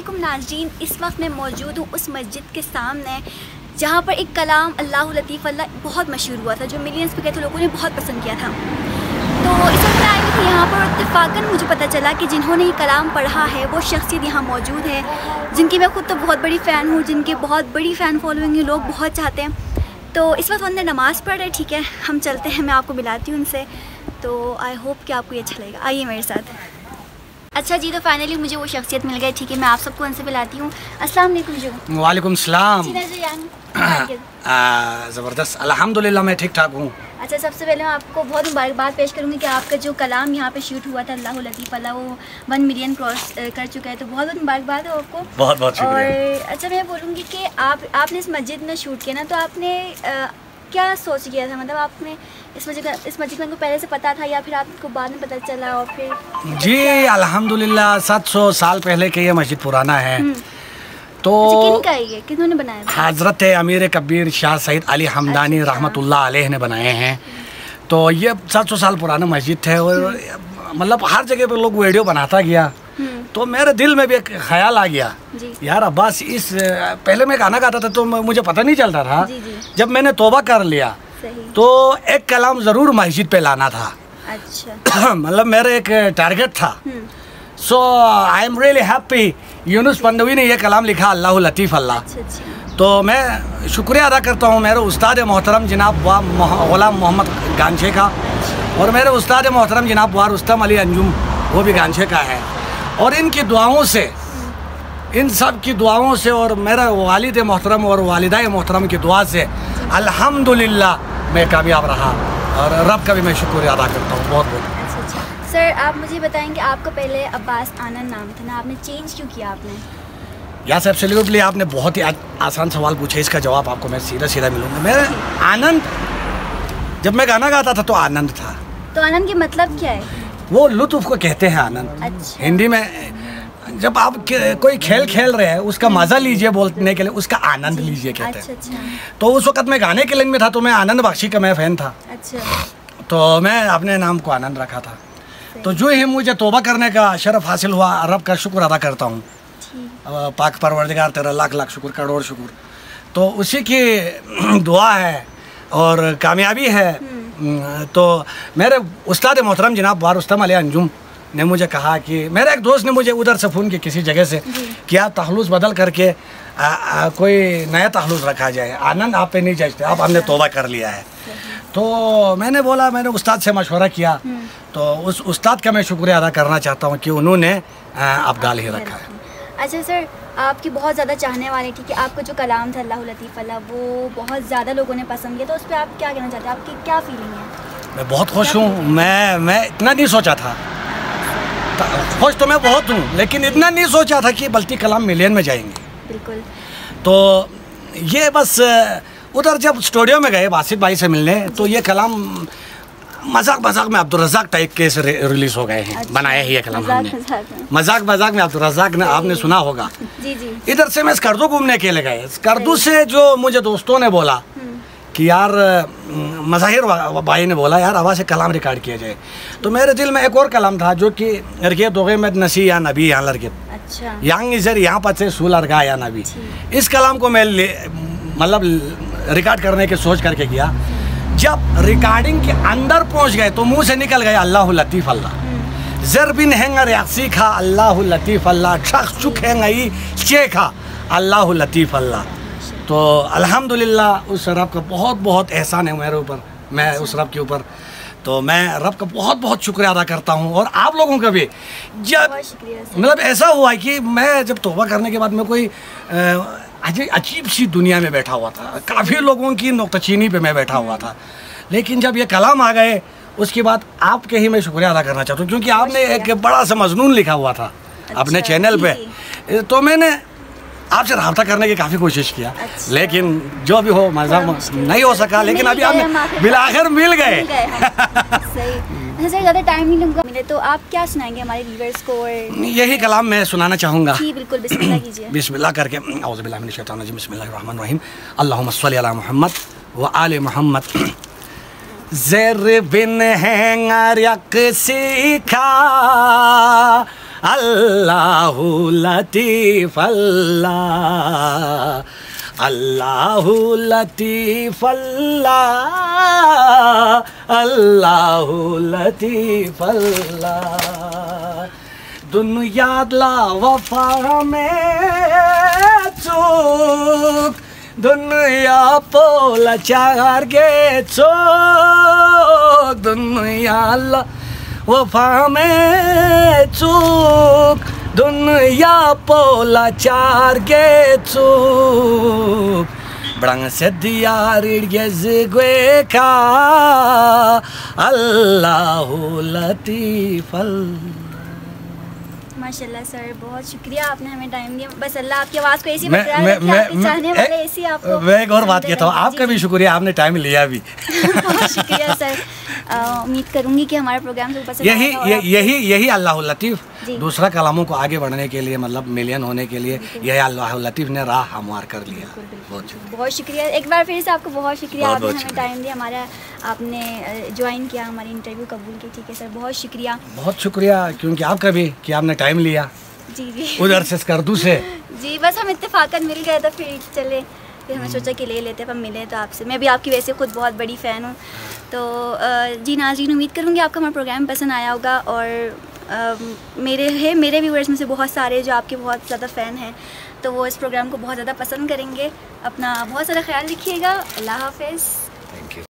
अस्सलामुअलैकुम नाज़रीन, इस वक्त मैं मौजूद हूँ उस मस्जिद के सामने जहाँ पर एक कलाम अल्लाहु लतीफ़ अल्लाह बहुत मशहूर हुआ था, जो मिलियंस पे कहते लोगों ने बहुत पसंद किया था। तो इस वक्त मैं आई थी यहाँ पर, इत्तेफ़ाकन मुझे पता चला कि जिन्होंने ये कलाम पढ़ा है वो शख्सियत यहाँ मौजूद है, जिनकी मैं खुद तो बहुत बड़ी फ़ैन हूँ, जिनकी बहुत बड़ी फ़ैन फॉलोइंग है, लोग बहुत चाहते हैं। तो इस वक्त उन्होंने नमाज़ पढ़ रहे, ठीक है, हम चलते हैं, मैं आपको मिलाती हूँ उनसे। तो आई होप कि आपको ये अच्छा लगेगा, आइए मेरे साथ। अच्छा जी, तो फाइनली मुझे वो शख्सियत मिल गई, ठीक है, मैं आप सबको उनसे मिलाती हूँ। अस्सलाम वालेकुम जी। वालेकुम सलाम। ज़बरदस्त, अल्हम्दुलिल्लाह मैं ठीक ठाक हूँ। अच्छा, सबसे पहले मैं आपको बहुत मुबारकबाद पेश करूँगी कि आपका जो कलाम यहाँ पे शूट हुआ था अल्लाहु लतीफ़ अल्लाह, वो 1 मिलियन क्रॉस कर चुका है, तो बहुत बहुत मुबारकबाद हो आपको। बहुत बहुत शुक्रिया। और अच्छा, मैं बोलूँगी कि आपने इस मस्जिद में शूट किया ना, तो आपने क्या सोच किया था? मतलब आपने इस मस्जिद में पहले से पता था या फिर आपको बाद में पता चला? और फिर जी अल्हम्दुलिल्लाह 700 साल पहले के ये मस्जिद पुराना है। तो किन्होंने बनाया था? हज़रत अमीर कबीर शाह सैयद अली हमदानी रहमतुल्लाह अलैह ने बनाए हैं। तो ये 700 साल पुराना मस्जिद है और मतलब हर जगह पे लोग वीडियो बनाता गया, तो मेरे दिल में भी एक ख्याल आ गया यार अब्बास, इस पहले मैं गाना गाता था तो मुझे पता नहीं चलता था। जब मैंने तौबा कर लिया तो एक कलाम ज़रूर मस्जिद पे लाना था। अच्छा मतलब मेरा एक टारगेट था। So I am really happy, Yunus Pandavi ने ये कलाम लिखा अल्लाहु लतीफ़ अल्लाह। तो मैं शुक्रिया अदा करता हूँ मेरे उस्ताद मोहतरम जनाब ग़ुलाम मोहम्मद गांछे का, और मेरे उस्ताद मोहतरम जनाब वार रुस्तम अली अंजुम, वो भी गांछे का है। और इनकी दुआओं से, इन सब की दुआओं से और मेरा वालिद मोहतरम और वालिदा मोहतरम की दुआ से अल्हम्दुलिल्लाह मैं कामयाब रहा, और रब का भी मैं शुक्रिया अदा करता हूँ बहुत बहुत। सर, आप मुझे बताएंगे, आपका पहले अब्बास आनंद नाम था ना, आपने चेंज क्यों किया? आपने यस एब्सोल्युटली, आपने बहुत ही आसान सवाल पूछे, इसका जवाब आपको मैं सीधा सीधा मिलूंगा। मेरा आनंद, जब मैं गाना गाता था तो आनंद था। तो आनंद की मतलब क्या है? वो लुत्फ़ को कहते हैं आनंद। अच्छा। हिंदी में जब आप कोई खेल खेल रहे हैं उसका मज़ा लीजिए, बोलने के लिए उसका आनंद लीजिए कहते हैं। अच्छा। तो उस वक्त मैं गाने के लाइन में था, तो मैं आनंद बख्शी का मैं फ़ैन था। अच्छा। तो मैं अपने नाम को आनंद रखा था। तो जो ही मुझे तौबा करने का शरफ़ हासिल हुआ, रब का शुक्र अदा करता हूँ। पाक परवरदिगार तेरा लाख लाख शुक्र, करोड़ शुक्र। तो उसी की दुआ है और कामयाबी है। तो मेरे उस्ताद मोहतरम जनाब वार रुस्तम अली अंजुम ने मुझे कहा कि मेरे एक दोस्त ने मुझे उधर से फ़ोन किया किसी जगह से कि आप तखलुस बदल करके कोई नया तखलुस रखा जाए, आनंद आप पे नहीं जचते, आप हमने तौबा कर लिया है। तो मैंने बोला, मैंने उस्ताद से मशवरा किया, तो उस उस्ताद का मैं शुक्रिया अदा करना चाहता हूँ कि उन्होंने अब्दाल ही रखा है। अच्छा सर, आपकी बहुत ज़्यादा चाहने वाले, ठीक है, आपका जो कलाम था अल्लाहु लतीफ़ अल्लाह, वो बहुत ज़्यादा लोगों ने पसंद किया, तो उस पर आप क्या कहना चाहते हैं? आपकी क्या फीलिंग है? मैं बहुत खुश हूँ। मैं इतना नहीं सोचा था, खुश तो मैं बहुत हूँ, लेकिन इतना नहीं सोचा था कि बल्कि कलाम मिलियन में जाएंगे। बिल्कुल। तो ये बस उधर जब स्टूडियो में गए बासित भाई से मिलने, तो ये कलाम मजाक में अब्दुल रज़ाक टाइप के से रिलीज़ हो गए हैं। अच्छा, बनाया ही ये कलाम हमने मजाक में अब्दुल रज़ाक ने, आपने सुना होगा। जी। इधर से मैं स्कर्दू घूमने के लिए गए, स्कर्दू से जो मुझे दोस्तों ने बोला कि यार मज़ाहिर भाई ने बोला यार आवाज़ से कलाम रिकॉर्ड किया जाए, तो मेरे दिल में एक और कलाम था जो कि रगे दोगे में नसी या नबी यहाँ लड़के। अच्छा। यांग इजर यहाँ पर से सूल अर्गा या नबी, इस कलाम को मैं मतलब रिकॉर्ड करने की सोच करके गया। जब रिकॉर्डिंग के अंदर पहुंच गए तो मुंह से निकल गया अल्लाहु लतीफ़ अल्लाह। ज़रबिन हैंगर यासी खा अल्लाहु लतीफ़ अल्लाह, छख चुक हैंगई चेखा अल्लाहु लतीफ़ अल्लाह। तो अल्हम्दुलिल्लाह उस रब का बहुत बहुत एहसान है मेरे ऊपर, मैं उस रब के ऊपर, तो मैं रब का बहुत बहुत शुक्रिया अदा करता हूँ। और आप लोगों का भी, जब मतलब ऐसा हुआ कि मैं जब तौबा करने के बाद मैं कोई अजीब सी दुनिया में बैठा हुआ था, काफ़ी लोगों की नुक्ताचीनी पे मैं बैठा हुआ था, लेकिन जब ये कलाम आ गए उसके बाद आपके ही मैं शुक्रिया अदा करना चाहता हूँ, क्योंकि आपने एक बड़ा सा मजनून लिखा हुआ था अपने चैनल पे, तो मैंने आपसे रब्ता करने की काफ़ी कोशिश किया। अच्छा। लेकिन जो भी हो मज़ा नहीं हो सका, लेकिन अभी आप बिलाखिर मिल गए। सही, ज़्यादा टाइम नहीं लूँगा मिले, तो आप क्या सुनाएंगे हमारे व्यूअर्स को? यही कलाम मैं सुनाना चाहूँगा। जी बिल्कुल, बिस्मिल्लाह कीजिए। बिस्मिल्लाह करके औज़ु बिल्लाहि मिनश शैतानिर रजीम, बिस्मिल्लाहिर्रहमानिर्रहीम, अल्लाहुम्मा सल्लि अला मुहम्मद व आले मुहम्मद। ज़र बिन हैंगर यक सीखा अल्लाहु लतीफ़ अल्लाह, अल्लाहु लतीफ़ अल्लाह, अल्लाहु लतीफ़ अल्लाह। दुनियाला वफा में चूक, दुनिया पोला चार गे चूक, दुनियाला वफा में चूक, दुनिया पोला चार गे चूक, बड़ंग से दिया रिड़गे ज़िगवे का, अल्लाहु लतीफ़ अल्लाह। माशाल्लाह सर, बहुत शुक्रिया, आपने हमें टाइम दिया। बस अल्लाह आपकी आवाज़ को ऐसी चाहने वाले ऐसी आपको। मैं एक और बात कहता हूँ, आपका भी शुक्रिया, आपने टाइम लिया भी। बहुत शुक्रिया सर। उम्मीद करूँगी कि हमारे प्रोग्राम से पसंद यही अल्लाह लतीफ़ दूसरा कलामों को आगे बढ़ने के लिए, मतलब मिलियन होने के लिए यही अल्लाह लतीफ़ ने राह हमवार कर लिया। बहुत शुक्रिया एक बार फिर से आपको, बहुत शुक्रिया, आपने हमें टाइम दिया, हमारा आपने ज्वाइन किया, हमारी इंटरव्यू कबूल की। ठीक है सर, बहुत शुक्रिया। बहुत शुक्रिया क्योंकि आपका भी कि आपने टाइम लिया। जी जी उधर से स्कर्दू से जी, बस हम इत्तेफाकन मिल गए तो फिर चले, फिर हमने सोचा कि ले लेते हैं, पर मिले तो आपसे। मैं भी आपकी वैसे खुद बहुत बड़ी फ़ैन हूँ। तो जी नाज़रीन, उम्मीद करूँगी आपको हमारा प्रोग्राम पसंद आया होगा, और मेरे व्यूअर्स में से बहुत सारे जो आपके बहुत ज़्यादा फ़ैन हैं, तो वो इस प्रोग्राम को बहुत ज़्यादा पसंद करेंगे। अपना बहुत सारा ख्याल रखिएगा। अल्लाह हाफ़िज़।